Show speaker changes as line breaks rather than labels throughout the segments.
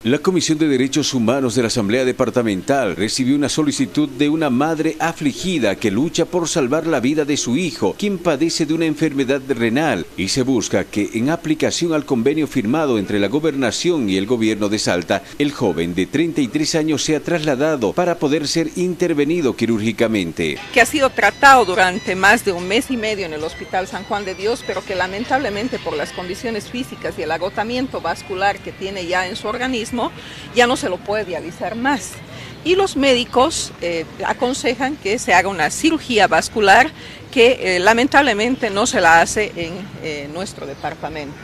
La Comisión de Derechos Humanos de la Asamblea Departamental recibió una solicitud de una madre afligida que lucha por salvar la vida de su hijo, quien padece de una enfermedad renal, y se busca que, en aplicación al convenio firmado entre la Gobernación y el Gobierno de Salta, el joven de 33 años sea trasladado para poder ser intervenido quirúrgicamente.
Que ha sido tratado durante más de un mes y medio en el Hospital San Juan de Dios, pero que lamentablemente por las condiciones físicas y el agotamiento vascular que tiene ya en su organismo, ya no se lo puede dializar más. Y los médicos aconsejan que se haga una cirugía vascular que lamentablemente no se la hace en nuestro departamento.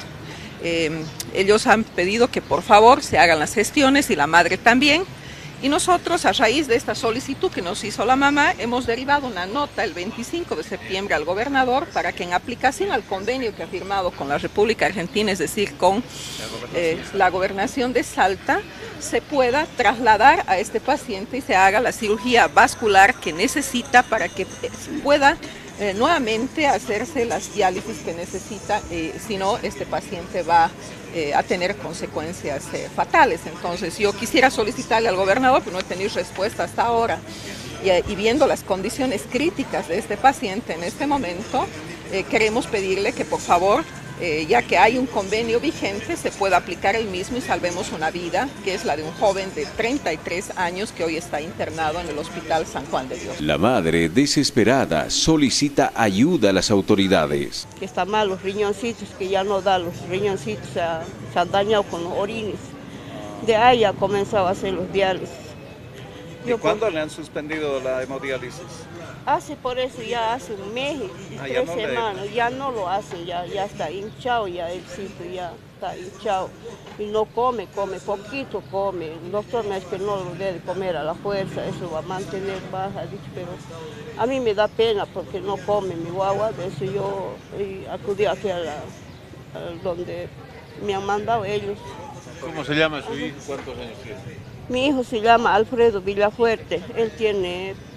Ellos han pedido que por favor se hagan las gestiones y la madre también. Y nosotros, a raíz de esta solicitud que nos hizo la mamá, hemos derivado una nota el 25 de septiembre al gobernador para que, en aplicación al convenio que ha firmado con la República Argentina, es decir, con la gobernación de Salta, se pueda trasladar a este paciente y se haga la cirugía vascular que necesita para que pueda nuevamente hacerse las diálisis que necesita, si no, este paciente va a tener consecuencias fatales. Entonces yo quisiera solicitarle al gobernador, pero no he tenido respuesta hasta ahora, y viendo las condiciones críticas de este paciente en este momento, queremos pedirle que por favor, ya que hay un convenio vigente, se pueda aplicar el mismo y salvemos una vida, que es la de un joven de 33 años que hoy está internado en el Hospital San Juan de Dios.
La madre, desesperada, solicita ayuda a las autoridades.
Que está mal los riñoncitos, que ya no da, los riñoncitos se han dañado con los orines. De ahí ya comenzado a hacer los diálisis.
¿Y cuándo le han suspendido la hemodiálisis?
Por eso ya hace un mes y 3 semanas, ya no lo hacen, ya está hinchado, ya el sitio ya está hinchado. Y no come poquito, come. El doctor me ha dicho que no lo debe comer a la fuerza, eso va a mantener baja, pero a mí me da pena porque no come mi guagua, de eso yo acudí aquí a donde me han mandado ellos.
¿Cómo se llama su hijo? ¿Cuántos años tiene?
Mi hijo se llama Alfredo Villafuerte, él tiene